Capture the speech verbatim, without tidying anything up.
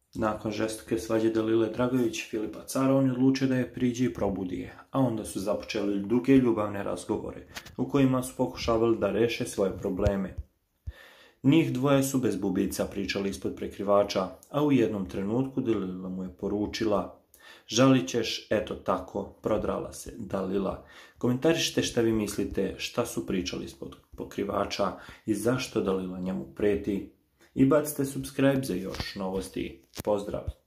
Nakon žestoke svađe Dalile Dragović i Filipa Cara, on je odlučio da je priđe i probudi je, a onda su započeli duge ljubavne razgovore, u kojima su pokušavali da reše svoje probleme. Njih dvoje su bez bubica pričali ispod prekrivača, a u jednom trenutku Dalila mu je poručila: "Žalit ćeš, eto tako, prodrala se, Dalila." Komentarišite šta vi mislite, šta su pričali ispod pokrivača i zašto Dalila njemu preti. I bacite subscribe za još novosti. Pozdrav!